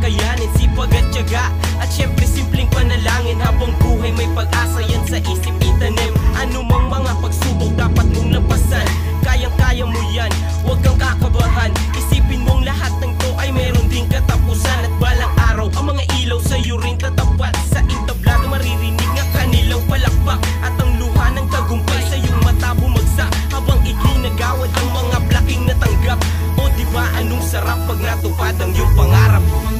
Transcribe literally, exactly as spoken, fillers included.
kakayanin, sipag at tiyaga. At syempre simpleng panalangin, habang buhay may pag-asa yan sa isip itanim. Anumang mga pagsubok dapat mong lampasan, kayang-kaya mo yan, huwag kang kakabahan. Isipin mong lahat ng to ay meron ding katapusan. At balang araw ang mga ilaw sa'yo rin tatapat. Sa entablado maririnig nga kanilang palakpak, at ang luha ng tagumpay sa iyong mata bumagsak, habang iginagawad ang mga blaking natanggap. O diba anong sarap pag natupad ang iyong pangarap.